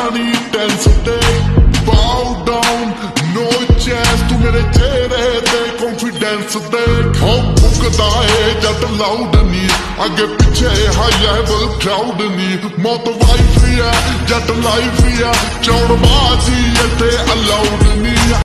नहीं टेंस दे बाउ down no चेंस तू मेरे चेहरे ते कॉन्फिडेंस दे हो भुकदा है जट लाउड नी आगे पीछे हाई लेवल क्राउड नी मौत वाइफ है जट लाइफ है चौड़बाजी इत्थे अलाउड नी